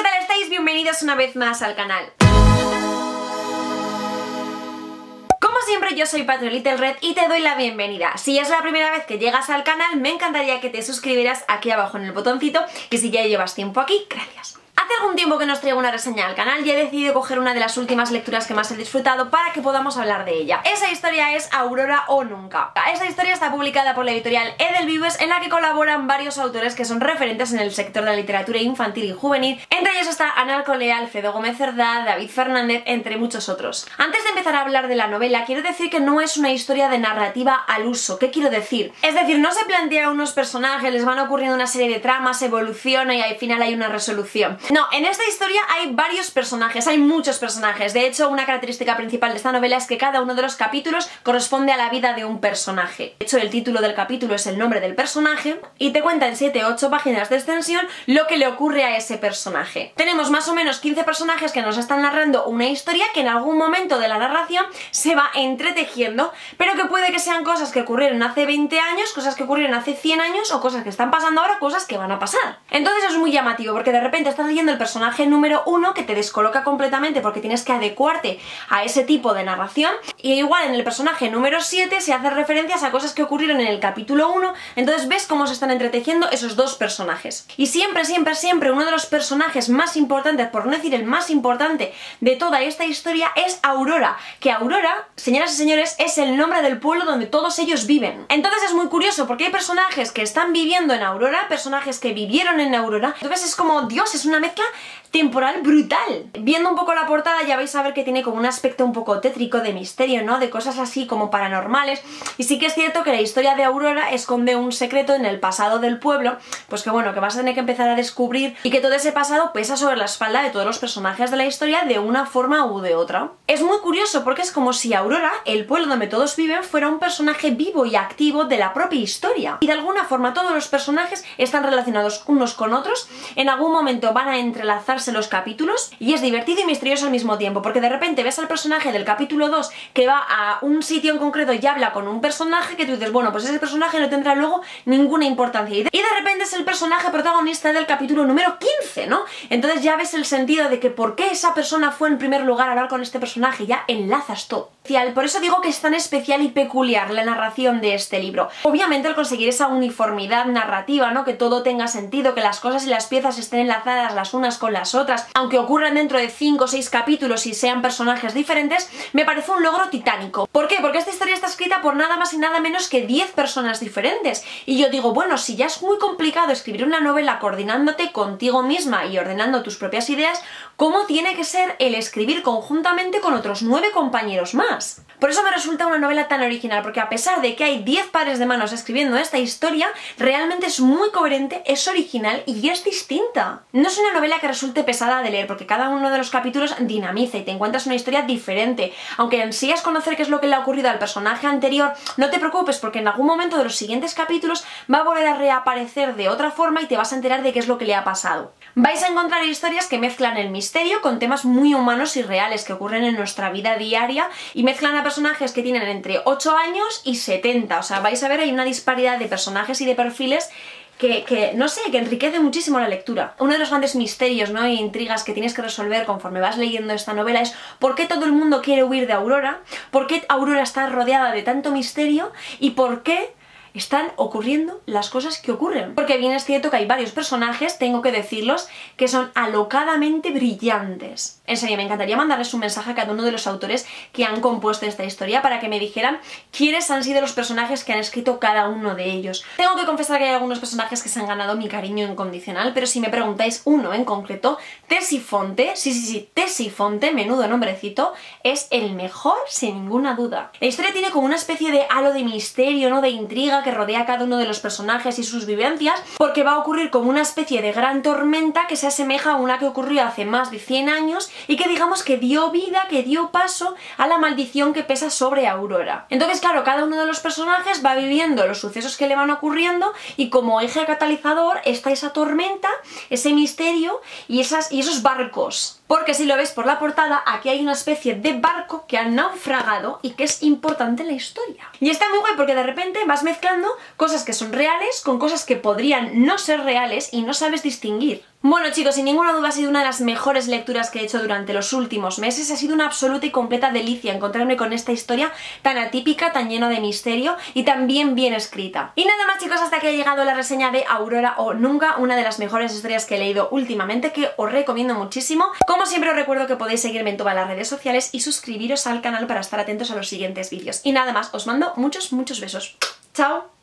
¿qué tal estáis? Bienvenidos una vez más al canal. Como siempre, yo soy Patrio Little Red y te doy la bienvenida. Si es la primera vez que llegas al canal, me encantaría que te suscribieras aquí abajo en el botoncito, y si ya llevas tiempo aquí, gracias. Hace algún tiempo que no os traigo una reseña al canal y he decidido coger una de las últimas lecturas que más he disfrutado para que podamos hablar de ella. Esa historia es Aurora o Nunca. Esta historia está publicada por la editorial Edelvives, en la que colaboran varios autores que son referentes en el sector de la literatura infantil y juvenil. Entre ellos está Ana Alcolea, Alfredo Gómez Cerdá, David Fernández, entre muchos otros. Antes de empezar a hablar de la novela, quiero decir que no es una historia de narrativa al uso. ¿Qué quiero decir? Es decir, no se plantea unos personajes, les van ocurriendo una serie de tramas, evoluciona y al final hay una resolución. No, en esta historia hay varios personajes, hay muchos personajes. De hecho, una característica principal de esta novela es que cada uno de los capítulos corresponde a la vida de un personaje. De hecho, el título del capítulo es el nombre del personaje y te cuenta en 7 u 8 páginas de extensión lo que le ocurre a ese personaje. Tenemos más o menos 15 personajes que nos están narrando una historia que en algún momento de la narración se va entretejiendo, pero que puede que sean cosas que ocurrieron hace 20 años, cosas que ocurrieron hace 100 años o cosas que están pasando ahora, cosas que van a pasar. Entonces es muy llamativo porque de repente estás leyendo el personaje número 1 que te descoloca completamente porque tienes que adecuarte a ese tipo de narración, y igual en el personaje número 7 se hace referencias a cosas que ocurrieron en el capítulo 1, entonces ves cómo se están entretejiendo esos dos personajes. Y siempre, siempre, siempre uno de los personajes más importantes, por no decir el más importante de toda esta historia, es Aurora, que Aurora, señoras y señores, es el nombre del pueblo donde todos ellos viven. Entonces es muy curioso porque hay personajes que están viviendo en Aurora, personajes que vivieron en Aurora, entonces es como, Dios, es una mezcla temporal brutal. Viendo un poco la portada ya vais a ver que tiene como un aspecto un poco tétrico, de misterio, ¿no? De cosas así como paranormales, y sí que es cierto que la historia de Aurora esconde un secreto en el pasado del pueblo, pues que bueno, que vas a tener que empezar a descubrir, y que todo ese pasado pesa sobre la espalda de todos los personajes de la historia de una forma u de otra. Es muy curioso porque es como si Aurora, el pueblo donde todos viven, fuera un personaje vivo y activo de la propia historia, y de alguna forma todos los personajes están relacionados unos con otros, en algún momento van a entrelazarse los capítulos, y es divertido y misterioso al mismo tiempo, porque de repente ves al personaje del capítulo 2 que va a un sitio en concreto y habla con un personaje que tú dices, bueno, pues ese personaje no tendrá luego ninguna importancia, y de repente es el personaje protagonista del capítulo número 15, ¿no? Entonces ya ves el sentido de que por qué esa persona fue en primer lugar a hablar con este personaje, ya enlazas todo. Por eso digo que es tan especial y peculiar la narración de este libro. Obviamente al conseguir esa uniformidad narrativa, ¿no? Que todo tenga sentido, que las cosas y las piezas estén enlazadas las unas con las otras, aunque ocurran dentro de 5 o 6 capítulos y sean personajes diferentes, me parece un logro titánico. ¿Por qué? Porque esta historia está escrita por nada más y nada menos que 10 personas diferentes. Y yo digo, bueno, si ya es muy complicado escribir una novela coordinándote contigo misma y ordenando tus propias ideas, ¿cómo tiene que ser el escribir conjuntamente con otros 9 compañeros más? Por eso me resulta una novela tan original, porque a pesar de que hay 10 pares de manos escribiendo esta historia, realmente es muy coherente, es original y es distinta. No es una novela que resulte pesada de leer, porque cada uno de los capítulos dinamiza y te encuentras una historia diferente. Aunque ansías conocer qué es lo que le ha ocurrido al personaje anterior, no te preocupes, porque en algún momento de los siguientes capítulos va a volver a reaparecer de otra forma y te vas a enterar de qué es lo que le ha pasado. Vais a encontrar historias que mezclan el misterio con temas muy humanos y reales que ocurren en nuestra vida diaria, y mezclan a personajes que tienen entre 8 años y 70, o sea, vais a ver, hay una disparidad de personajes y de perfiles no sé, que enriquece muchísimo la lectura. Uno de los grandes misterios, ¿no?, e intrigas que tienes que resolver conforme vas leyendo esta novela es por qué todo el mundo quiere huir de Aurora, por qué Aurora está rodeada de tanto misterio y por qué están ocurriendo las cosas que ocurren. Porque bien es cierto que hay varios personajes, tengo que decirlos, que son alocadamente brillantes. En serio, me encantaría mandarles un mensaje a cada uno de los autores que han compuesto esta historia para que me dijeran quiénes han sido los personajes que han escrito cada uno de ellos. Tengo que confesar que hay algunos personajes que se han ganado mi cariño incondicional, pero si me preguntáis uno en concreto, Tesifonte, sí, Tesifonte, menudo nombrecito, es el mejor sin ninguna duda. La historia tiene como una especie de halo de misterio, ¿no?, de intriga que rodea a cada uno de los personajes y sus vivencias, porque va a ocurrir como una especie de gran tormenta que se asemeja a una que ocurrió hace más de 100 años y que digamos que dio vida, que dio paso a la maldición que pesa sobre Aurora. Entonces claro, cada uno de los personajes va viviendo los sucesos que le van ocurriendo y como eje catalizador está esa tormenta, ese misterio y esos barcos. Porque si lo ves por la portada, aquí hay una especie de barco que ha naufragado y que es importante en la historia. Y está muy guay porque de repente vas mezclando mezclando cosas que son reales con cosas que podrían no ser reales y no sabes distinguir. Bueno chicos, sin ninguna duda ha sido una de las mejores lecturas que he hecho durante los últimos meses. Ha sido una absoluta y completa delicia encontrarme con esta historia tan atípica, tan llena de misterio y tan bien escrita. Y nada más chicos, hasta que ha llegado la reseña de Aurora o Nunca, una de las mejores historias que he leído últimamente, que os recomiendo muchísimo. Como siempre os recuerdo que podéis seguirme en todas las redes sociales y suscribiros al canal para estar atentos a los siguientes vídeos. Y nada más, os mando muchos besos. ¡Chao!